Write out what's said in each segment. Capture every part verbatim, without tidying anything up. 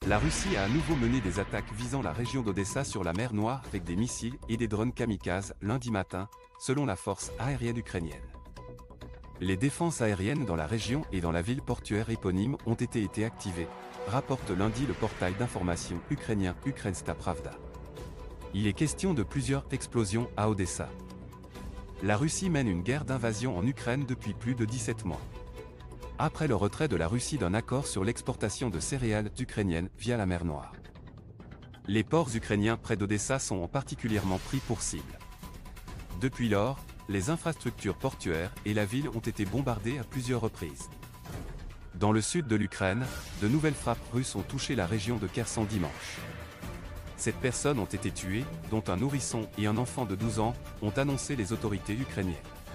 La Russie a à nouveau mené des attaques visant la région d'Odessa sur la mer Noire avec des missiles et des drones kamikazes lundi matin, selon la force aérienne ukrainienne. Les défenses aériennes dans la région et dans la ville portuaire éponyme ont été, été activées, rapporte lundi le portail d'information ukrainien Ukrainska Pravda. Il est question de plusieurs explosions à Odessa. La Russie mène une guerre d'invasion en Ukraine depuis plus de dix-sept mois. Après le retrait de la Russie d'un accord sur l'exportation de céréales ukrainiennes via la mer Noire. Les ports ukrainiens près d'Odessa sont particulièrement pris pour cible. Depuis lors, les infrastructures portuaires et la ville ont été bombardées à plusieurs reprises. Dans le sud de l'Ukraine, de nouvelles frappes russes ont touché la région de Kherson dimanche. Sept personnes ont été tuées, dont un nourrisson et un enfant de douze ans, ont annoncé les autorités ukrainiennes.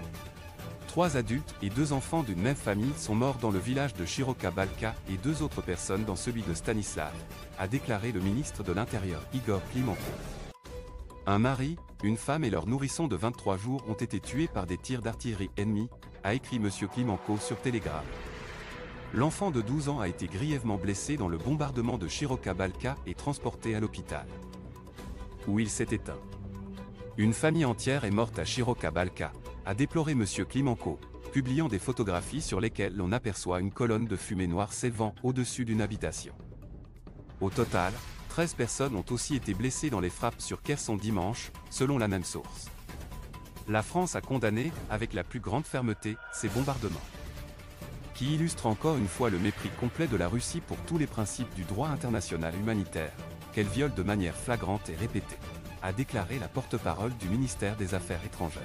Trois adultes et deux enfants d'une même famille sont morts dans le village de Shiroka Balka et deux autres personnes dans celui de Stanislav, a déclaré le ministre de l'Intérieur Igor Klimenko. Un mari, une femme et leur nourrisson de vingt-trois jours ont été tués par des tirs d'artillerie ennemis, a écrit M. Klimenko sur Telegram. L'enfant de douze ans a été grièvement blessé dans le bombardement de Shiroka Balka et transporté à l'hôpital, où il s'est éteint. Une famille entière est morte à Shiroka Balka, a déploré M. Klimenko, publiant des photographies sur lesquelles l'on aperçoit une colonne de fumée noire s'élevant au-dessus d'une habitation. Au total, treize personnes ont aussi été blessées dans les frappes sur Kherson dimanche, selon la même source. La France a condamné, avec la plus grande fermeté, ces bombardements, qui illustrent encore une fois le mépris complet de la Russie pour tous les principes du droit international humanitaire, qu'elle viole de manière flagrante et répétée, a déclaré la porte-parole du ministère des Affaires étrangères.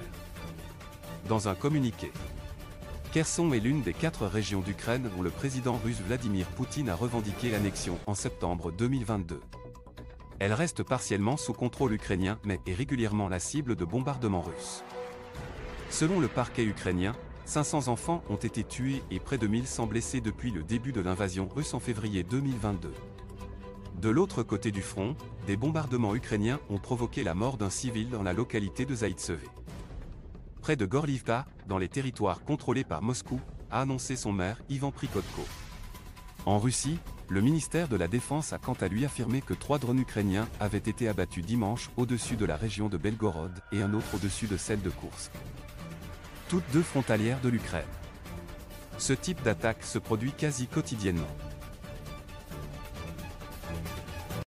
Dans un communiqué, Kherson est l'une des quatre régions d'Ukraine où le président russe Vladimir Poutine a revendiqué l'annexion en septembre deux mille vingt-deux. Elle reste partiellement sous contrôle ukrainien mais est régulièrement la cible de bombardements russes. Selon le parquet ukrainien, cinq cents enfants ont été tués et près de mille cent blessés depuis le début de l'invasion russe en février deux mille vingt-deux. De l'autre côté du front, des bombardements ukrainiens ont provoqué la mort d'un civil dans la localité de Zaïtsevé, près de Gorlivka, dans les territoires contrôlés par Moscou, a annoncé son maire Ivan Prikotko. En Russie, le ministère de la Défense a quant à lui affirmé que trois drones ukrainiens avaient été abattus dimanche au-dessus de la région de Belgorod et un autre au-dessus de celle de Koursk, toutes deux frontalières de l'Ukraine. Ce type d'attaque se produit quasi quotidiennement.